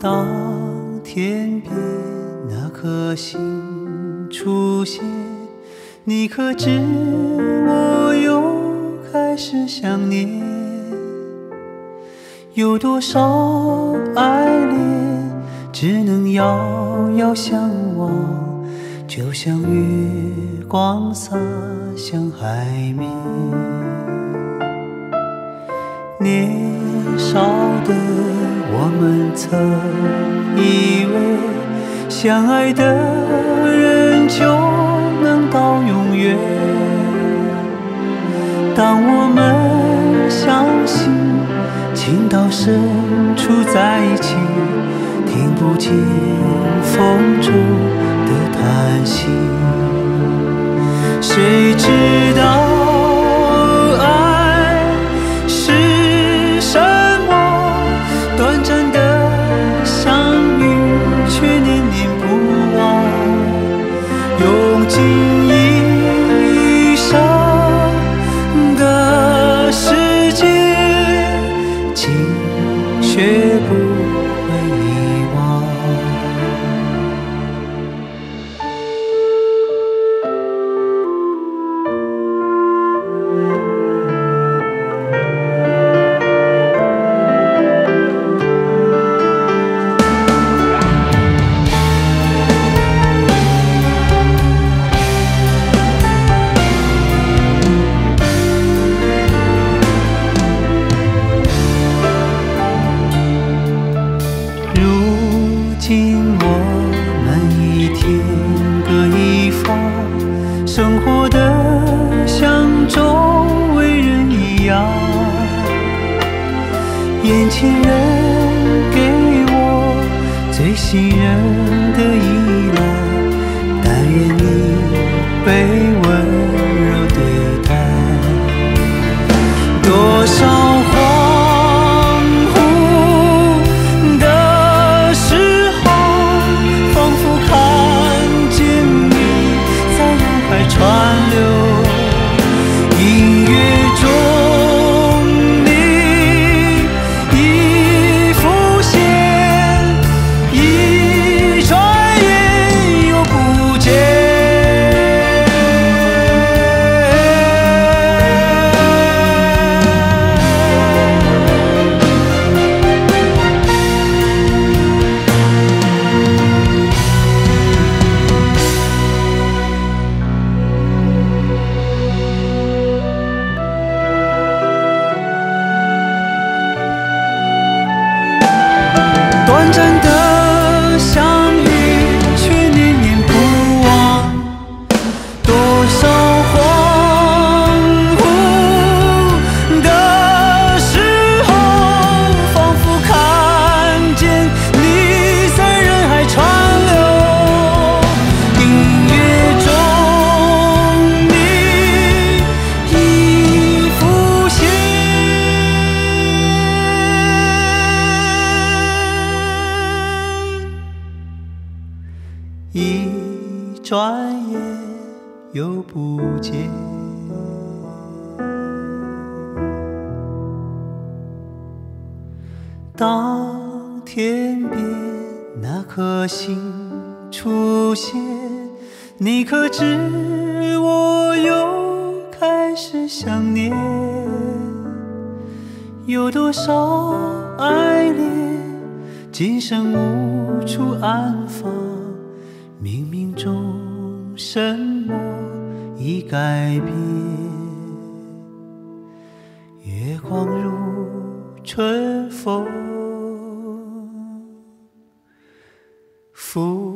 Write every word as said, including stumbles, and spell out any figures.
当天边那颗星出现，你可知我又开始想念？有多少爱恋只能遥遥相望，就像月光洒向海面。年少的我们曾以为相爱的人就能到永远，当我们相信情到深处在一起，听不见风中的叹息。谁知道爱是什么？短暂的相遇却念念不忘，用尽一生的时间，竟学不会遗忘。如今我们一天各一方，生活得像周围人一样。眼前人给我最信任的依赖，但愿你被温柔对待。多少恍惚的时候，仿佛看见你在人海川流。音乐中你已浮现，一转眼又不见。短暂的相遇却念念不忘，多少恍惚的时候，仿佛看见你在人海川流。音乐中你已浮现，一转眼又不见。当天边那颗星出现，你可知我又开始想念？有多少爱恋今生无处安放，冥冥中什么已改变？月光如春风拂